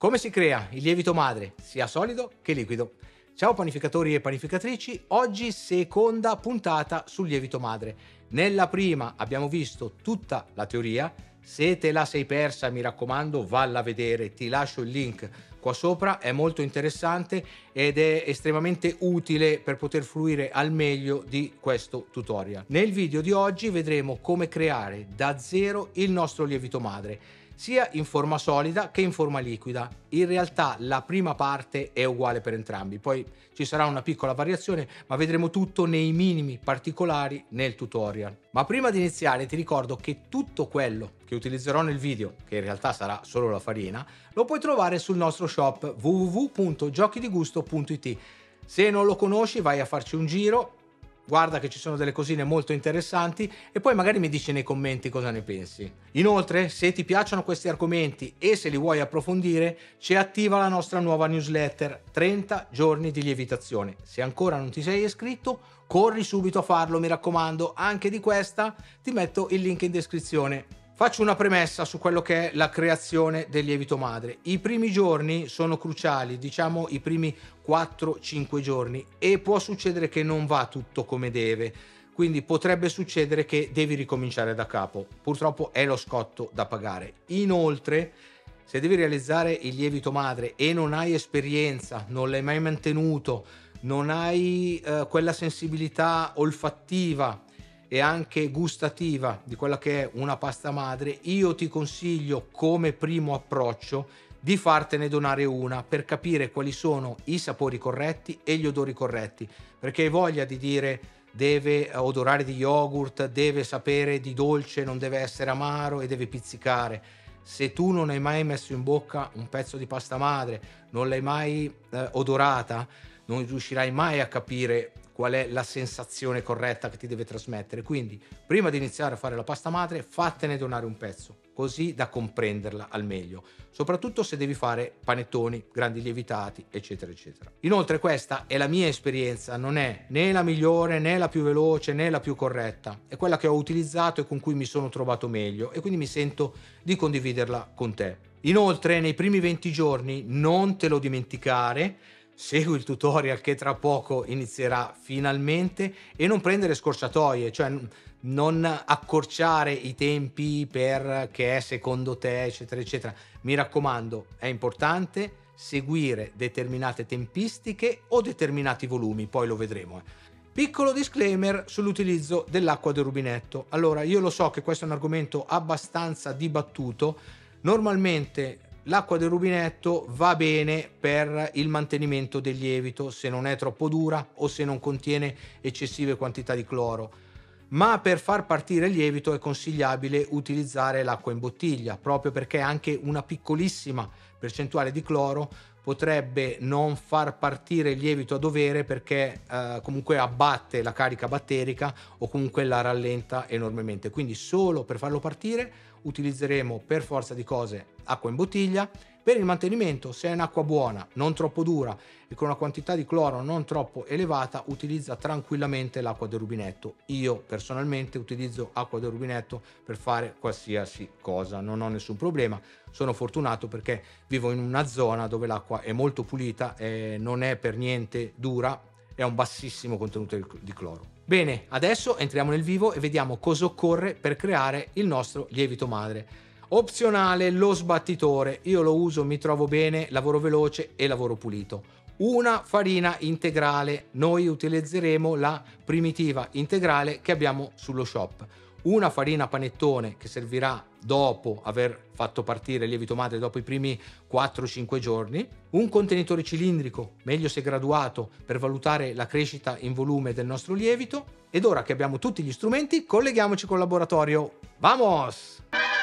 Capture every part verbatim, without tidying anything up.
Come si crea il lievito madre, sia solido che liquido? Ciao panificatori e panificatrici, oggi seconda puntata sul lievito madre. Nella prima abbiamo visto tutta la teoria, se te la sei persa mi raccomando valla a vedere, ti lascio il link qua sopra, è molto interessante ed è estremamente utile per poter fruire al meglio di questo tutorial. Nel video di oggi vedremo come creare da zero il nostro lievito madre, sia in forma solida che in forma liquida. In realtà la prima parte è uguale per entrambi, poi ci sarà una piccola variazione, ma vedremo tutto nei minimi particolari nel tutorial. Ma prima di iniziare ti ricordo che tutto quello che utilizzerò nel video, che in realtà sarà solo la farina, lo puoi trovare sul nostro shop w w w punto giochi di gusto punto i t. Se non lo conosci vai a farci un giro, guarda che ci sono delle cosine molto interessanti e poi magari mi dici nei commenti cosa ne pensi. Inoltre, se ti piacciono questi argomenti e se li vuoi approfondire, c'è attiva la nostra nuova newsletter trenta giorni di lievitazione. Se ancora non ti sei iscritto, corri subito a farlo, mi raccomando. Anche di questa ti metto il link in descrizione. Faccio una premessa su quello che è la creazione del lievito madre. I primi giorni sono cruciali, diciamo i primi quattro cinque giorni, e può succedere che non va tutto come deve, quindi potrebbe succedere che devi ricominciare da capo. Purtroppo è lo scotto da pagare. Inoltre, se devi realizzare il lievito madre e non hai esperienza, non l'hai mai mantenuto, non hai eh, quella sensibilità olfattiva e anche gustativa di quella che è una pasta madre, io ti consiglio come primo approccio di fartene donare una per capire quali sono i sapori corretti e gli odori corretti, perché hai voglia di dire deve odorare di yogurt, deve sapere di dolce, non deve essere amaro e deve pizzicare. Se tu non hai mai messo in bocca un pezzo di pasta madre, non l'hai mai eh, odorata, non riuscirai mai a capire qual è la sensazione corretta che ti deve trasmettere. Quindi prima di iniziare a fare la pasta madre fatene donare un pezzo, così da comprenderla al meglio, soprattutto se devi fare panettoni, grandi lievitati eccetera eccetera. Inoltre questa è la mia esperienza, non è né la migliore né la più veloce né la più corretta, è quella che ho utilizzato e con cui mi sono trovato meglio e quindi mi sento di condividerla con te. Inoltre nei primi venti giorni non te lo dimenticare, segui il tutorial che tra poco inizierà finalmente e non prendere scorciatoie, cioè non accorciare i tempi perché è secondo te eccetera eccetera. Mi raccomando, è importante seguire determinate tempistiche o determinati volumi, poi lo vedremo. Piccolo disclaimer sull'utilizzo dell'acqua del rubinetto. Allora, io lo so che questo è un argomento abbastanza dibattuto. Normalmente l'acqua del rubinetto va bene per il mantenimento del lievito se non è troppo dura o se non contiene eccessive quantità di cloro, ma per far partire il lievito è consigliabile utilizzare l'acqua in bottiglia, proprio perché anche una piccolissima percentuale di cloro potrebbe non far partire il lievito a dovere, perché eh, comunque abbatte la carica batterica o comunque la rallenta enormemente. Quindi solo per farlo partire utilizzeremo per forza di cose acqua in bottiglia. Per il mantenimento, se è un'acqua buona, non troppo dura e con una quantità di cloro non troppo elevata, utilizza tranquillamente l'acqua del rubinetto. Io personalmente utilizzo acqua del rubinetto per fare qualsiasi cosa, non ho nessun problema. Sono fortunato perché vivo in una zona dove l'acqua è molto pulita e non è per niente dura e ha un bassissimo contenuto di cloro. Bene, adesso entriamo nel vivo e vediamo cosa occorre per creare il nostro lievito madre. Opzionale lo sbattitore, io lo uso, mi trovo bene, lavoro veloce e lavoro pulito. Una farina integrale, noi utilizzeremo la primitiva integrale che abbiamo sullo shop. Una farina panettone che servirà dopo aver fatto partire il lievito madre dopo i primi quattro cinque giorni, un contenitore cilindrico, meglio se graduato, per valutare la crescita in volume del nostro lievito. Ed ora che abbiamo tutti gli strumenti, colleghiamoci col laboratorio. Vamos!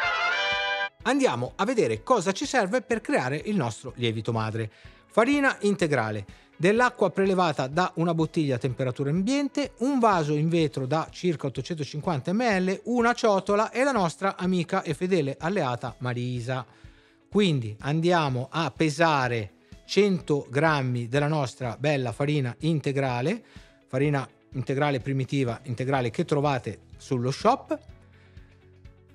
Andiamo a vedere cosa ci serve per creare il nostro lievito madre. Farina integrale, dell'acqua prelevata da una bottiglia a temperatura ambiente, un vaso in vetro da circa ottocentocinquanta millilitri, una ciotola e la nostra amica e fedele alleata Marisa. Quindi andiamo a pesare cento grammi della nostra bella farina integrale, farina integrale primitiva integrale che trovate sullo shop.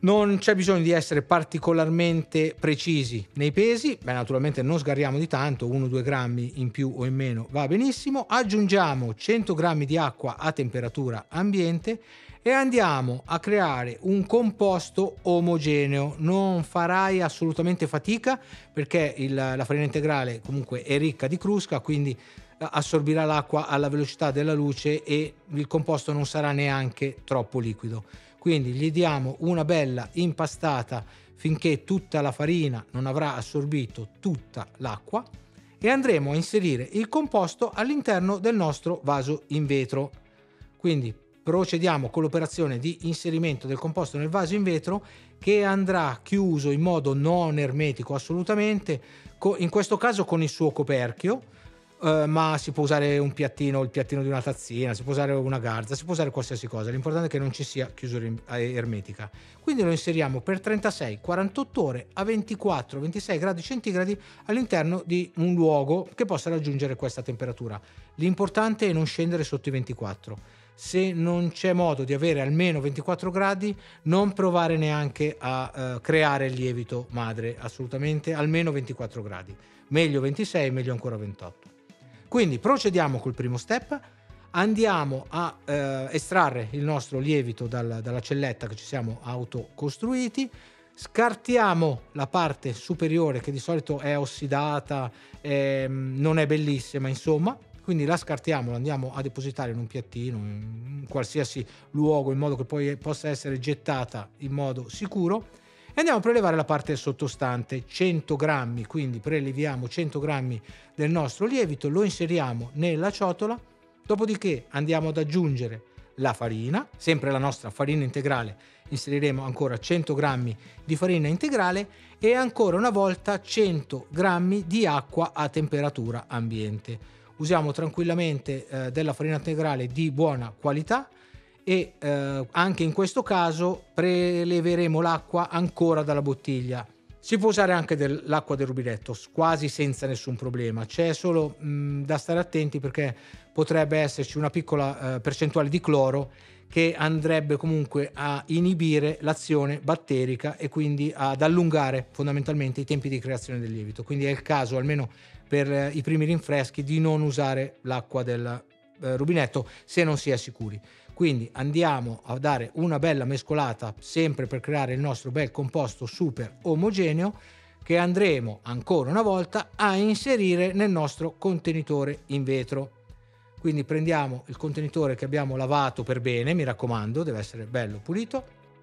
Non c'è bisogno di essere particolarmente precisi nei pesi, beh, naturalmente non sgarriamo di tanto, uno due grammi in più o in meno va benissimo. Aggiungiamo cento grammi di acqua a temperatura ambiente e andiamo a creare un composto omogeneo. Non farai assolutamente fatica perché il, la farina integrale comunque è ricca di crusca, quindi assorbirà l'acqua alla velocità della luce e il composto non sarà neanche troppo liquido. Quindi gli diamo una bella impastata finché tutta la farina non avrà assorbito tutta l'acqua e andremo a inserire il composto all'interno del nostro vaso in vetro. Quindi procediamo con l'operazione di inserimento del composto nel vaso in vetro, che andrà chiuso in modo non ermetico assolutamente, in questo caso con il suo coperchio. Uh, ma si può usare un piattino, il piattino di una tazzina, si può usare una garza, si può usare qualsiasi cosa, l'importante è che non ci sia chiusura ermetica. Quindi lo inseriamo per trentasei quarantotto ore a ventiquattro ventisei gradi centigradi all'interno di un luogo che possa raggiungere questa temperatura. L'importante è non scendere sotto i ventiquattro. Se non c'è modo di avere almeno ventiquattro gradi, non provare neanche a uh, creare il lievito madre, assolutamente almeno ventiquattro gradi, meglio ventisei, meglio ancora ventotto. Quindi procediamo col primo step, andiamo a eh, estrarre il nostro lievito dal, dalla celletta che ci siamo autocostruiti, scartiamo la parte superiore che di solito è ossidata, eh, non è bellissima insomma, quindi la scartiamo, la andiamo a depositare in un piattino, in qualsiasi luogo in modo che poi possa essere gettata in modo sicuro. E andiamo a prelevare la parte sottostante, cento grammi, quindi preleviamo cento grammi del nostro lievito, lo inseriamo nella ciotola, dopodiché andiamo ad aggiungere la farina, sempre la nostra farina integrale, inseriremo ancora cento grammi di farina integrale e ancora una volta cento grammi di acqua a temperatura ambiente. Usiamo tranquillamente eh, della farina integrale di buona qualità, e eh, anche in questo caso preleveremo l'acqua ancora dalla bottiglia. Si può usare anche dell'acqua del rubinetto quasi senza nessun problema, c'è solo mh, da stare attenti perché potrebbe esserci una piccola eh, percentuale di cloro che andrebbe comunque a inibire l'azione batterica e quindi ad allungare fondamentalmente i tempi di creazione del lievito. Quindi è il caso, almeno per eh, i primi rinfreschi, di non usare l'acqua del eh, rubinetto se non si è sicuri. Quindi andiamo a dare una bella mescolata sempre per creare il nostro bel composto super omogeneo che andremo ancora una volta a inserire nel nostro contenitore in vetro. Quindi prendiamo il contenitore che abbiamo lavato per bene, mi raccomando, deve essere bello pulito.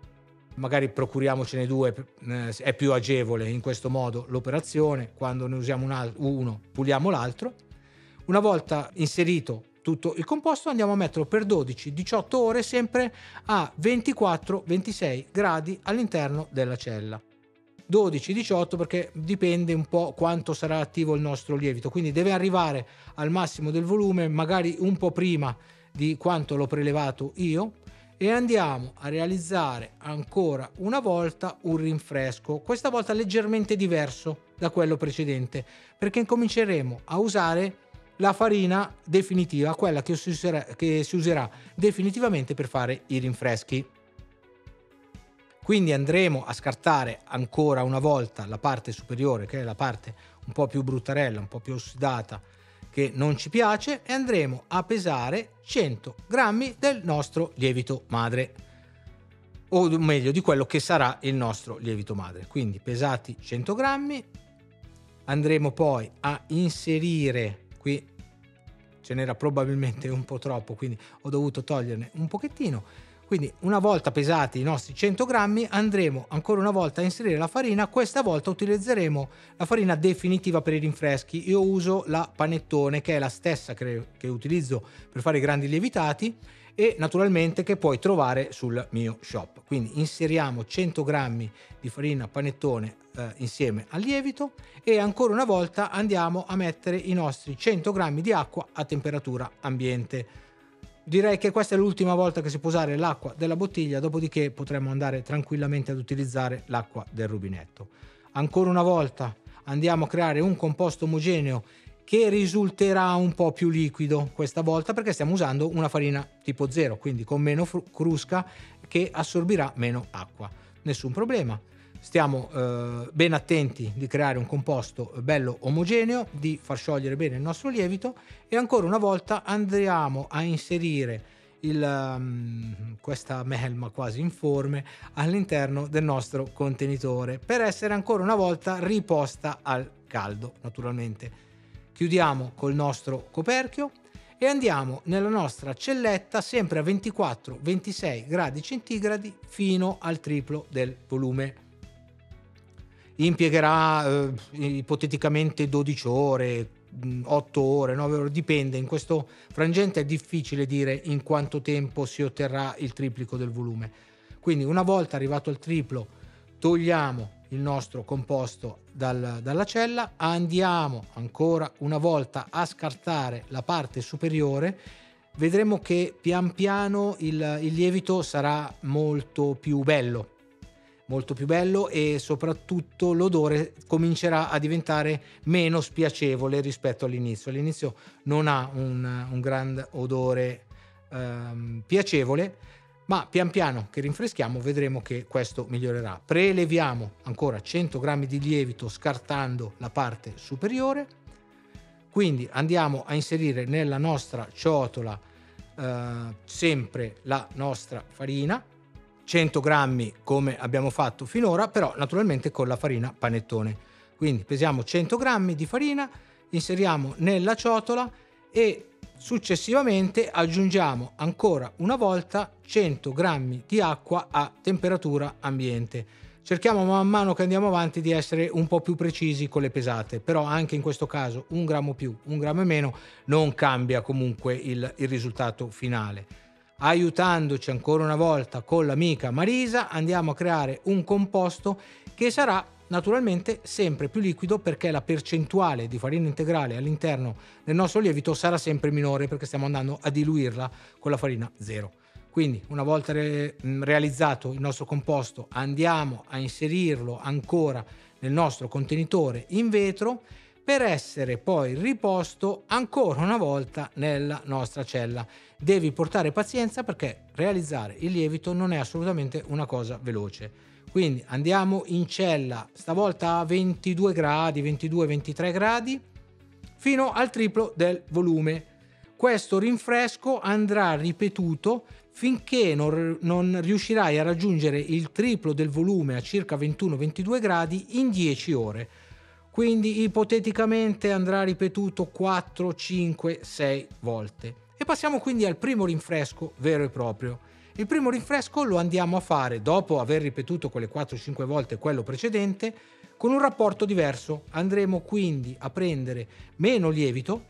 Magari procuriamocene due, eh, è più agevole in questo modo l'operazione, quando ne usiamo un altro, uno puliamo l'altro. Una volta inserito tutto il composto andiamo a metterlo per dodici diciotto ore sempre a ventiquattro ventisei gradi all'interno della cella. dodici diciotto perché dipende un po' quanto sarà attivo il nostro lievito, quindi deve arrivare al massimo del volume magari un po' prima di quanto l'ho prelevato io e andiamo a realizzare ancora una volta un rinfresco, questa volta leggermente diverso da quello precedente, perché incominceremo a usare la farina definitiva, quella che si userà, che si userà definitivamente per fare i rinfreschi. Quindi andremo a scartare ancora una volta la parte superiore, che è la parte un po' più bruttarella, un po' più ossidata, che non ci piace, e andremo a pesare cento grammi del nostro lievito madre, o meglio di quello che sarà il nostro lievito madre. Quindi pesati cento grammi, andremo poi a inserire, qui ce n'era probabilmente un po' troppo, quindi ho dovuto toglierne un pochettino. Quindi una volta pesati i nostri cento grammi andremo ancora una volta a inserire la farina, questa volta utilizzeremo la farina definitiva per i rinfreschi. Io uso la panettone, che è la stessa che, che utilizzo per fare i grandi lievitati e naturalmente che puoi trovare sul mio shop. Quindi inseriamo cento grammi di farina panettone eh, insieme al lievito e ancora una volta andiamo a mettere i nostri cento grammi di acqua a temperatura ambiente. Direi che questa è l'ultima volta che si può usare l'acqua della bottiglia, dopodiché potremo andare tranquillamente ad utilizzare l'acqua del rubinetto. Ancora una volta andiamo a creare un composto omogeneo che risulterà un po' più liquido questa volta perché stiamo usando una farina tipo zero, quindi con meno crusca, che assorbirà meno acqua. nessun problema. Stiamo eh, ben attenti di creare un composto bello omogeneo, di far sciogliere bene il nostro lievito e ancora una volta andiamo a inserire il, um, questa melma quasi informe all'interno del nostro contenitore per essere ancora una volta riposta al caldo, naturalmente. Chiudiamo col nostro coperchio e andiamo nella nostra celletta sempre a ventiquattro ventisei gradi centigradi fino al triplo del volume. Impiegherà eh, ipoteticamente dodici ore, otto ore, nove ore, dipende. In questo frangente è difficile dire in quanto tempo si otterrà il triplico del volume. Quindi una volta arrivato al triplo togliamo il nostro composto dal, dalla cella, andiamo ancora una volta a scartare la parte superiore. Vedremo che pian piano il, il lievito sarà molto più bello molto più bello e soprattutto l'odore comincerà a diventare meno spiacevole rispetto all'inizio. All'inizio non ha un, un gran odore ehm, piacevole, ma pian piano che rinfreschiamo vedremo che questo migliorerà. Preleviamo ancora cento grammi di lievito scartando la parte superiore, quindi andiamo a inserire nella nostra ciotola eh, sempre la nostra farina, cento grammi come abbiamo fatto finora, però naturalmente con la farina panettone. Quindi pesiamo cento grammi di farina, inseriamo nella ciotola e successivamente aggiungiamo ancora una volta cento grammi di acqua a temperatura ambiente. Cerchiamo man mano che andiamo avanti di essere un po' più precisi con le pesate, però anche in questo caso un grammo più, un grammo meno non cambia comunque il, il risultato finale. Aiutandoci ancora una volta con l'amica Marisa andiamo a creare un composto che sarà naturalmente sempre più liquido perché la percentuale di farina integrale all'interno del nostro lievito sarà sempre minore perché stiamo andando a diluirla con la farina zero. Quindi una volta re- realizzato il nostro composto andiamo a inserirlo ancora nel nostro contenitore in vetro per essere poi riposto ancora una volta nella nostra cella. Devi portare pazienza perché realizzare il lievito non è assolutamente una cosa veloce. Quindi andiamo in cella stavolta a ventidue gradi, ventidue ventitré gradi fino al triplo del volume. Questo rinfresco andrà ripetuto finché non, non riuscirai a raggiungere il triplo del volume a circa ventuno ventidue gradi in dieci ore. Quindi ipoteticamente andrà ripetuto quattro, cinque, sei volte. E passiamo quindi al primo rinfresco vero e proprio. Il primo rinfresco lo andiamo a fare dopo aver ripetuto quelle quattro cinque volte quello precedente con un rapporto diverso. Andremo quindi a prendere meno lievito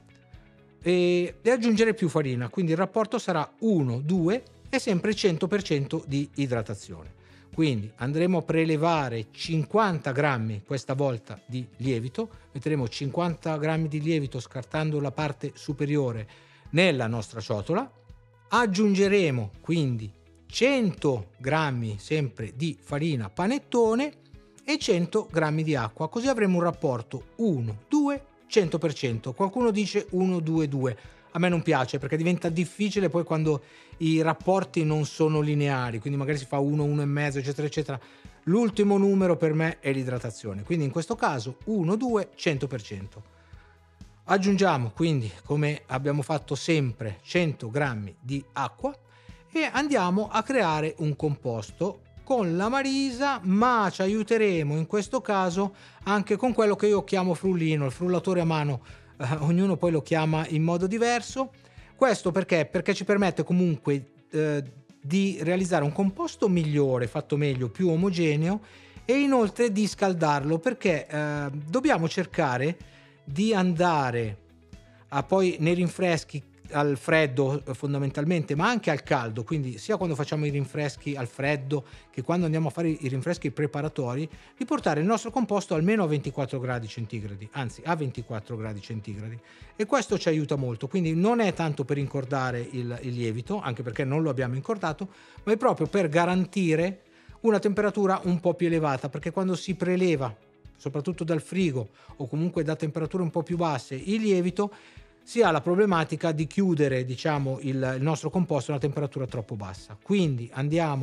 e, e aggiungere più farina, quindi il rapporto sarà uno due e sempre cento per cento di idratazione. Quindi andremo a prelevare cinquanta grammi questa volta di lievito, metteremo cinquanta grammi di lievito scartando la parte superiore nella nostra ciotola, aggiungeremo quindi cento grammi sempre di farina panettone e cento grammi di acqua, così avremo un rapporto uno due cento per cento. Qualcuno dice uno due due. A me non piace perché diventa difficile poi quando i rapporti non sono lineari, quindi magari si fa uno, uno e mezzo, eccetera, eccetera. L'ultimo numero per me è l'idratazione, quindi in questo caso uno due cento per cento. Aggiungiamo quindi, come abbiamo fatto sempre, cento grammi di acqua e andiamo a creare un composto con la Marisa, ma ci aiuteremo in questo caso anche con quello che io chiamo frullino, il frullatore a mano. Uh, ognuno poi lo chiama in modo diverso. Questo perché? Perché ci permette comunque eh, di realizzare un composto migliore, fatto meglio, più omogeneo e inoltre di scaldarlo perché eh, dobbiamo cercare di andare a poi nei rinfreschi al freddo fondamentalmente, ma anche al caldo, quindi sia quando facciamo i rinfreschi al freddo che quando andiamo a fare i rinfreschi preparatori, di portare il nostro composto almeno a ventiquattro gradi centigradi, anzi a ventiquattro gradi centigradi, e questo ci aiuta molto. Quindi non è tanto per incordare il, il lievito, anche perché non lo abbiamo incordato, ma è proprio per garantire una temperatura un po' più elevata, perché quando si preleva soprattutto dal frigo o comunque da temperature un po' più basse il lievito, si ha la problematica di chiudere, diciamo, il, il nostro composto a una temperatura troppo bassa. Quindi andiamo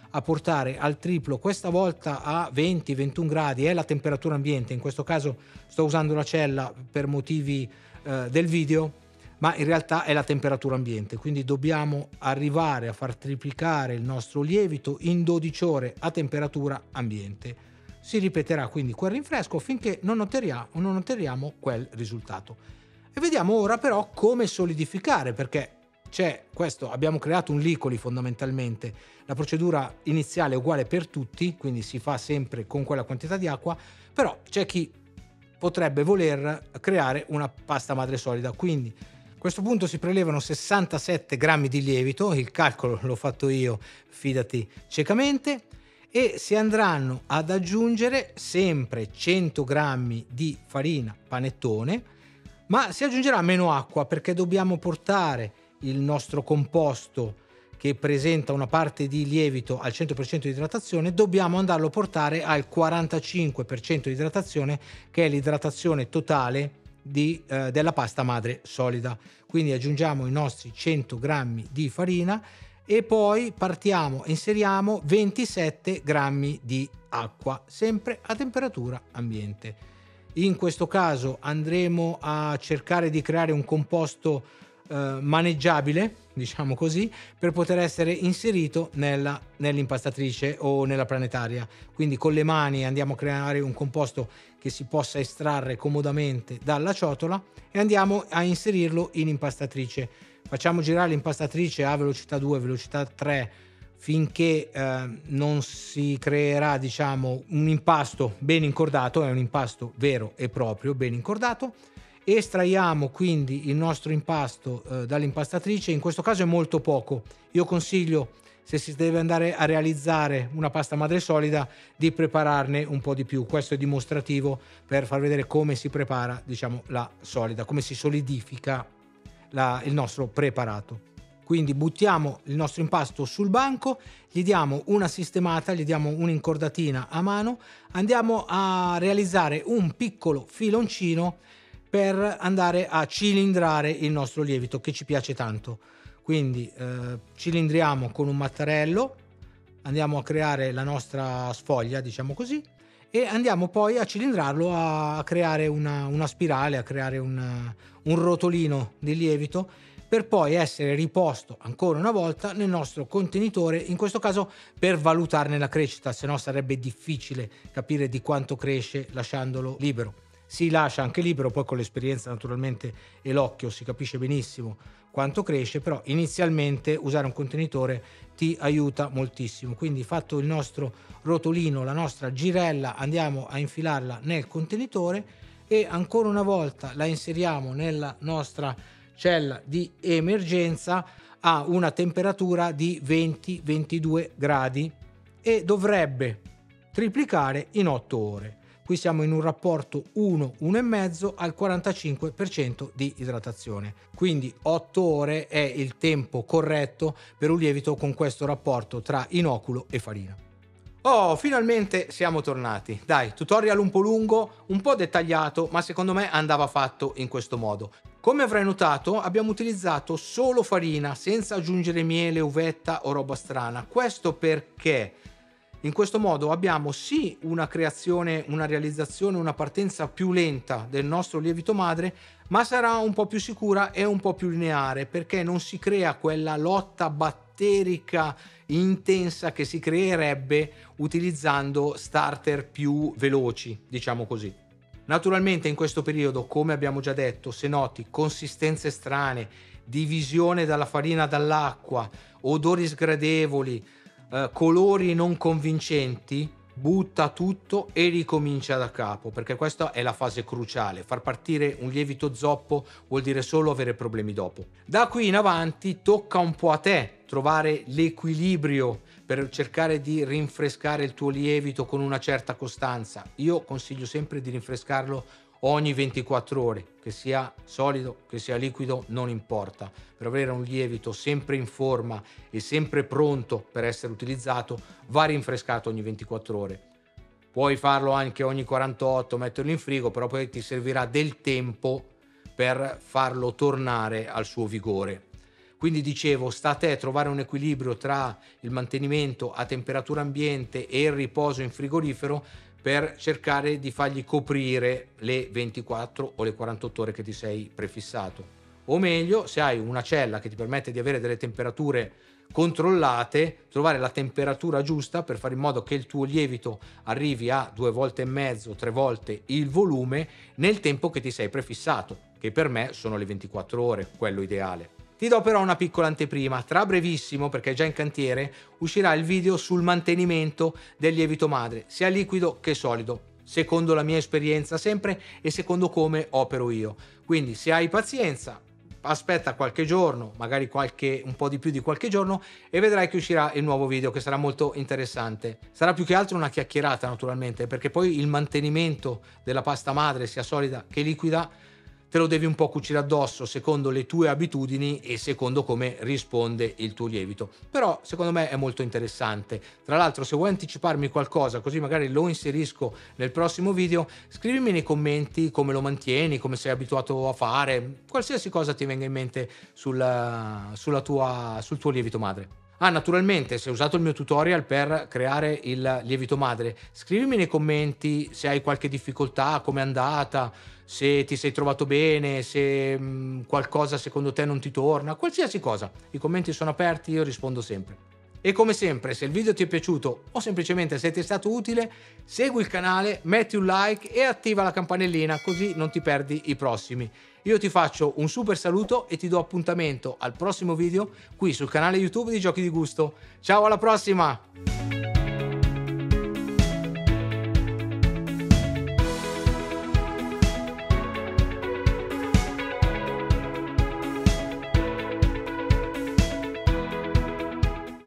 a portare al triplo, questa volta a venti ventuno gradi, è la temperatura ambiente. In questo caso sto usando la cella per motivi eh, del video, ma in realtà è la temperatura ambiente, quindi dobbiamo arrivare a far triplicare il nostro lievito in dodici ore a temperatura ambiente. Si ripeterà quindi quel rinfresco finché non otteniamo, non otteniamo quel risultato. E vediamo ora però come solidificare, perché c'è questo, abbiamo creato un licoli fondamentalmente, la procedura iniziale è uguale per tutti, quindi si fa sempre con quella quantità di acqua, però c'è chi potrebbe voler creare una pasta madre solida, quindi a questo punto si prelevano sessantasette grammi di lievito, il calcolo l'ho fatto io, fidati ciecamente, e si andranno ad aggiungere sempre cento grammi di farina panettone, ma si aggiungerà meno acqua perché dobbiamo portare il nostro composto, che presenta una parte di lievito al cento per cento di idratazione, dobbiamo andarlo a portare al quarantacinque per cento di idratazione, che è l'idratazione totale di, eh, della pasta madre solida. Quindi aggiungiamo i nostri cento grammi di farina e poi partiamo, inseriamo ventisette grammi di acqua, sempre a temperatura ambiente. In questo caso andremo a cercare di creare un composto eh, maneggiabile, diciamo così, per poter essere inserito nella, nell'impastatrice o nella planetaria. Quindi con le mani andiamo a creare un composto che si possa estrarre comodamente dalla ciotola e andiamo a inserirlo in impastatrice. Facciamo girare l'impastatrice a velocità due, velocità tre, finché eh, non si creerà, diciamo, un impasto ben incordato, è un impasto vero e proprio, ben incordato. Estraiamo quindi il nostro impasto eh, dall'impastatrice, in questo caso è molto poco. Io consiglio, se si deve andare a realizzare una pasta madre solida, di prepararne un po' di più. Questo è dimostrativo per far vedere come si prepara, diciamo, la solida, come si solidifica La, il nostro preparato. Quindi buttiamo il nostro impasto sul banco, gli diamo una sistemata, gli diamo un'incordatina a mano, andiamo a realizzare un piccolo filoncino per andare a cilindrare il nostro lievito, che ci piace tanto. Quindi eh, cilindriamo con un mattarello, andiamo a creare la nostra sfoglia, diciamo così, e andiamo poi a cilindrarlo, a creare una, una spirale, a creare una, un rotolino di lievito, per poi essere riposto ancora una volta nel nostro contenitore, in questo caso per valutarne la crescita, se no sarebbe difficile capire di quanto cresce lasciandolo libero. Si lascia anche libero, poi con l'esperienza naturalmente e l'occhio si capisce benissimo quanto cresce, però inizialmente usare un contenitore ti aiuta moltissimo. Quindi fatto il nostro rotolino, la nostra girella, andiamo a infilarla nel contenitore e ancora una volta la inseriamo nella nostra cella di emergenza a una temperatura di venti ventidue gradi e dovrebbe triplicare in otto ore. Qui siamo in un rapporto uno uno e mezzo al quarantacinque per cento di idratazione, quindi otto ore è il tempo corretto per un lievito con questo rapporto tra inoculo e farina. Oh, finalmente siamo tornati. Dai, tutorial un po' lungo, un po' dettagliato, ma secondo me andava fatto in questo modo. Come avrai notato, abbiamo utilizzato solo farina, senza aggiungere miele, uvetta o roba strana. Questo perché in questo modo abbiamo sì una creazione, una realizzazione, una partenza più lenta del nostro lievito madre, ma sarà un po' più sicura e un po' più lineare, perché non si crea quella lotta batterica intensa che si creerebbe utilizzando starter più veloci, diciamo così. Naturalmente in questo periodo, come abbiamo già detto, se noti consistenze strane, divisione dalla farina dall'acqua, odori sgradevoli, eh, colori non convincenti, butta tutto e ricomincia da capo, perché questa è la fase cruciale. Far partire un lievito zoppo vuol dire solo avere problemi dopo. Da qui in avanti tocca un po' a te trovare l'equilibrio per cercare di rinfrescare il tuo lievito con una certa costanza. Io consiglio sempre di rinfrescarlo ogni ventiquattro ore, che sia solido, che sia liquido, non importa. Per avere un lievito sempre in forma e sempre pronto per essere utilizzato, va rinfrescato ogni ventiquattro ore. Puoi farlo anche ogni quarantotto, metterlo in frigo, però poi ti servirà del tempo per farlo tornare al suo vigore. Quindi dicevo, sta a te trovare un equilibrio tra il mantenimento a temperatura ambiente e il riposo in frigorifero per cercare di fargli coprire le ventiquattro o le quarantotto ore che ti sei prefissato. O meglio, se hai una cella che ti permette di avere delle temperature controllate, trovare la temperatura giusta per fare in modo che il tuo lievito arrivi a due volte e mezzo, tre volte il volume nel tempo che ti sei prefissato, che per me sono le ventiquattro ore, quello ideale. Ti do però una piccola anteprima, tra brevissimo, perché è già in cantiere, uscirà il video sul mantenimento del lievito madre, sia liquido che solido, secondo la mia esperienza sempre e secondo come opero io. Quindi se hai pazienza, aspetta qualche giorno, magari qualche, un po' di più di qualche giorno, e vedrai che uscirà il nuovo video, che sarà molto interessante. Sarà più che altro una chiacchierata, naturalmente, perché poi il mantenimento della pasta madre, sia solida che liquida, te lo devi un po' cucire addosso secondo le tue abitudini e secondo come risponde il tuo lievito. Però secondo me è molto interessante. Tra l'altro, se vuoi anticiparmi qualcosa, così magari lo inserisco nel prossimo video, scrivimi nei commenti come lo mantieni, come sei abituato a fare, qualsiasi cosa ti venga in mente sulla, sulla tua, sul tuo lievito madre. Ah, naturalmente, se hai usato il mio tutorial per creare il lievito madre, scrivimi nei commenti se hai qualche difficoltà, com'è andata, se ti sei trovato bene, se mh, qualcosa secondo te non ti torna, qualsiasi cosa. I commenti sono aperti, io rispondo sempre. E come sempre, se il video ti è piaciuto o semplicemente se ti è stato utile, segui il canale, metti un like e attiva la campanellina, così non ti perdi i prossimi. Io ti faccio un super saluto e ti do appuntamento al prossimo video qui sul canale YouTube di Giochi di Gusto. Ciao, alla prossima!